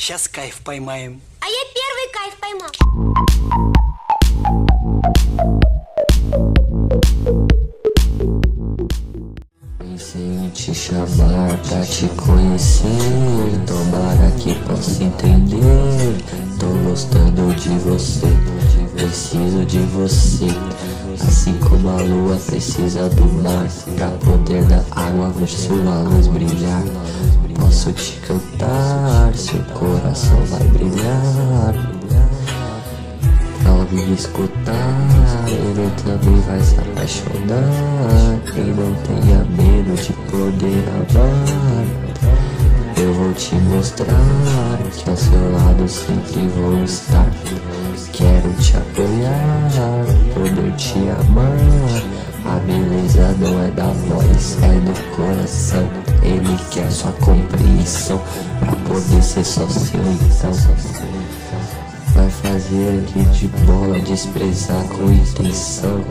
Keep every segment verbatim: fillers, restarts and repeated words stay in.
Сейчас кайф поймаем. А я первый кайф поймал. Pensei em te chamar pra te conhecer. Tomara que possa entender. Tô gostando de você, preciso de você. Assim como a lua precisa do mar pra poder da água ver sua luz brilhar. Posso te cantar, seu coração vai brilhar. Ao me escutar, ele também vai se apaixonar. E não tenha medo de poder amar. Eu vou te mostrar que ao seu lado sempre vou estar. Quero te apoiar, poder te amar. A beleza não é da voz, é do coração. Ele quer sua compreensão pra poder ser só seu então. Vai fazer ele de bola desprezar com intenção.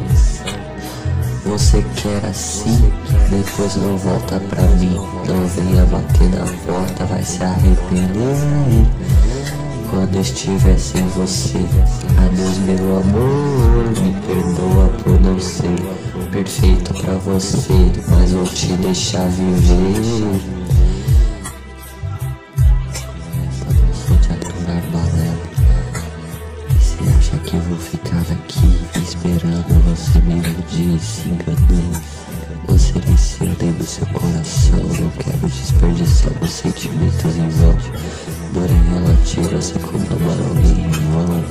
Você quer assim, depois não volta pra mim. Não venha bater na porta, vai se arrepender. Quando estiver sem você, adeus meu amor. Me perdoa por não ser perfeito pra você, mas vou te deixar viver. Vou te aturar balela. E se acha que vou ficar aqui esperando você me iludir, se enganando? Vou silenciar dentro do seu coração. Não quero desperdiçar meus sentimentos em vão. Dor é relativa, assim como amar alguém em vão.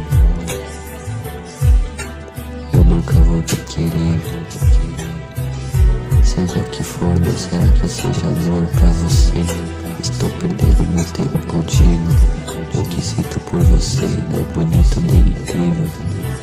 Eu nunca vou te querer. Seja o que for, não será que seja amor pra você? Estou perdendo meu tempo contigo. O que sinto por você não é bonito nem incrível.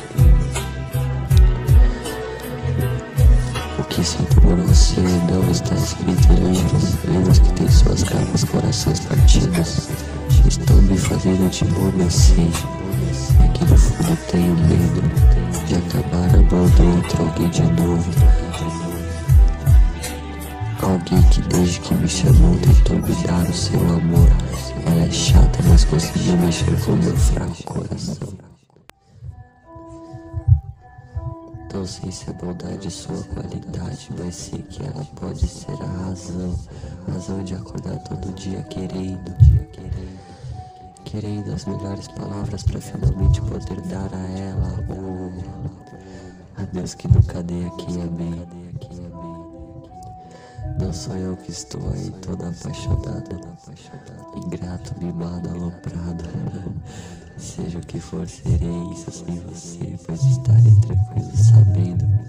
O que sinto por você não está escrito em livros. Livros que têm suas capas, corações partidos. Estão me fazendo de bom, eu sei. É que no fundo tenho medo de acabar amando outro alguém de novo. Alguém que desde que me chamou tentou me dar o seu amor. Ela é chata, mas conseguiu mexer com meu fraco coração. Não sei se a bondade é sua qualidade, mas sei que ela pode ser a razão. Razão de acordar todo dia querendo, querendo as melhores palavras pra finalmente poder dar a ela o adeus que nunca dei a quem amei. Não sou eu que estou aí toda apaixonada, ingrato, mimado, aloprado. Seja o que for, serei isso sem você, pois estarei tranquilo sabendo